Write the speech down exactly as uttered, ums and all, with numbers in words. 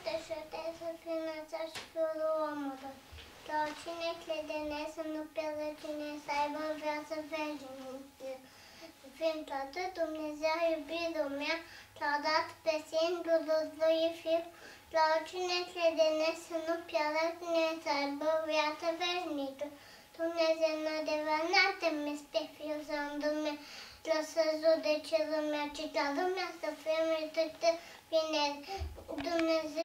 te șute să fii înălțat și fiul omului. La oricine crede în el să nu pierdă, cine să aibă viață veșnică. Fiindcă atât Dumnezeu a iubit lumea, l-a dat pe singurul lui Fiu, la oricine crede în el să nu pierdă, cine să aibă viață veșnică. Dumnezeu în adevăr n-a trimis pe Fiul Său în lume să judece lumea, ci ca lumea să fie mântuită prin el. Dumnezeu